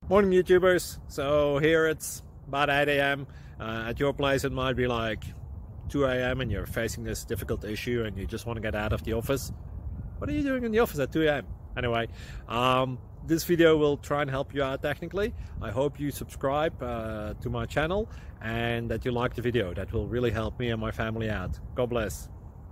Morning YouTubers. So here it's about 8 a.m. At your place it might be like 2 a.m. and you're facing this difficult issue and you just want to get out of the office. What are you doing in the office at 2 a.m.? Anyway, this video will try and help you out technically. I hope you subscribe to my channel and that you like the video. That will really help me and my family out. God bless.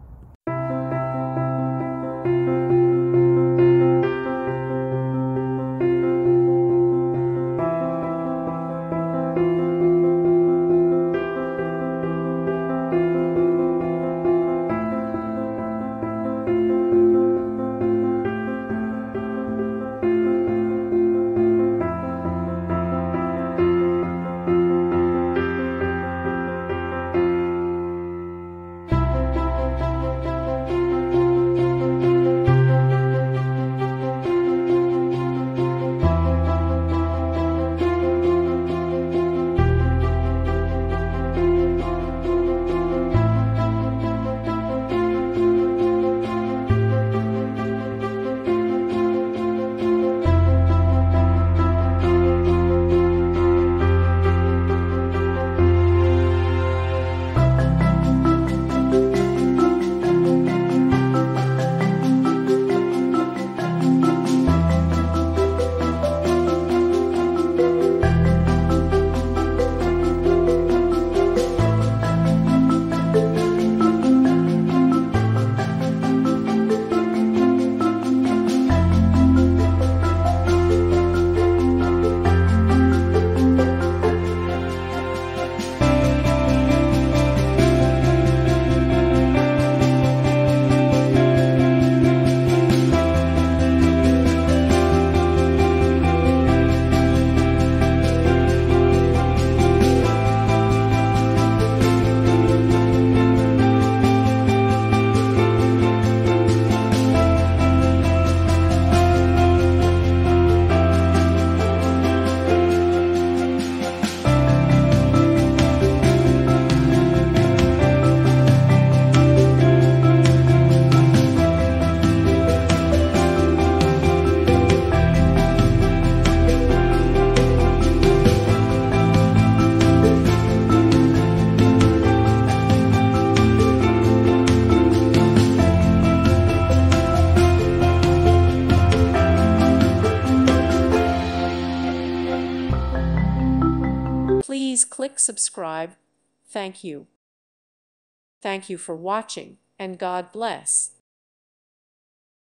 Please click subscribe. Thank you. Thank you for watching, and God bless.